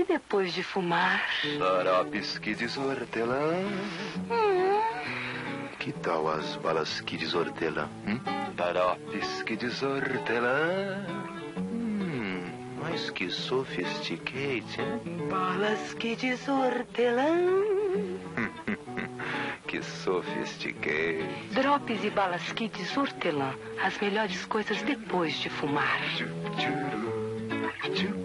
E depois de fumar? Xaropes Kids hortelã. Que tal as balas Kids hortelã? Xaropes Kids hortelã. Mas que sophisticated, hein? Balas Kids hortelã. Que sofisticado. Drops e balas Kids hortelã. As melhores coisas depois de fumar. Tchuru, tchuru.